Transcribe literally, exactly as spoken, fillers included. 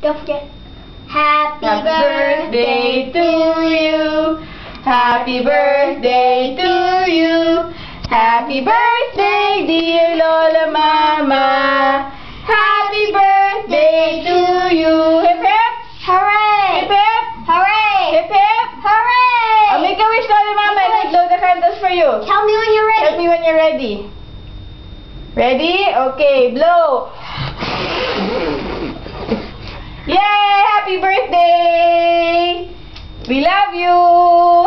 Don't forget. Happy, Happy birthday to you. Happy birthday to you. Happy birthday, dear Lola Mama. Happy birthday to you. Hip hip. Hooray! Hip hip. Hooray! Hip hip. Hooray! Oh, make a wish, Lola Mama. Let's blow the candles for you. Tell me when you're ready. Tell me when you're ready. Ready? Okay, blow. Yay! Happy birthday! We love you!